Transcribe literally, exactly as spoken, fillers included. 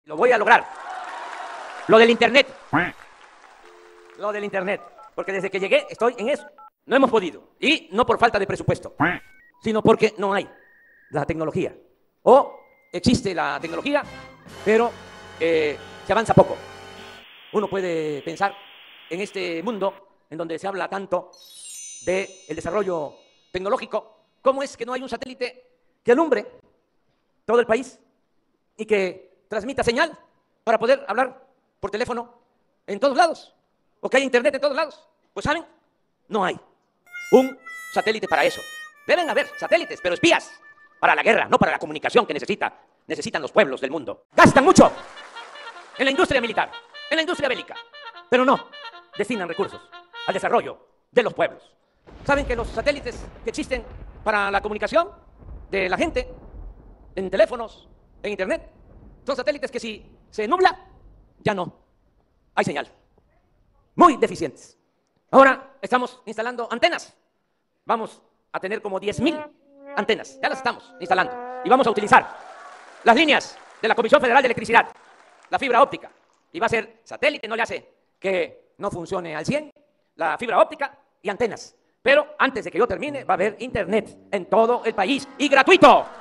Lo voy a lograr. Lo del internet. Lo del internet. Porque desde que llegué estoy en eso. No hemos podido. Y no por falta de presupuesto, sino porque no hay la tecnología. O existe la tecnología, pero eh, se avanza poco. Uno puede pensar en este mundo en donde se habla tanto del desarrollo tecnológico, ¿cómo es que no hay un satélite que alumbre todo el país y que transmita señal para poder hablar por teléfono en todos lados? ¿O que haya internet en todos lados? Pues ¿saben? No hay un satélite para eso. Deben haber satélites, pero espías, para la guerra, no para la comunicación que necesita, necesitan los pueblos del mundo. Gastan mucho en la industria militar, en la industria bélica, pero no destinan recursos al desarrollo de los pueblos. ¿Saben que los satélites que existen para la comunicación de la gente, en teléfonos, en internet, son satélites que si se nubla, ya no hay señal? Muy deficientes. Ahora estamos instalando antenas. Vamos a tener como diez mil antenas. Ya las estamos instalando. Y vamos a utilizar las líneas de la Comisión Federal de Electricidad, la fibra óptica. Y va a ser satélite, no le hace que no funcione al cien, la fibra óptica y antenas. Pero antes de que yo termine, va a haber internet en todo el país y gratuito.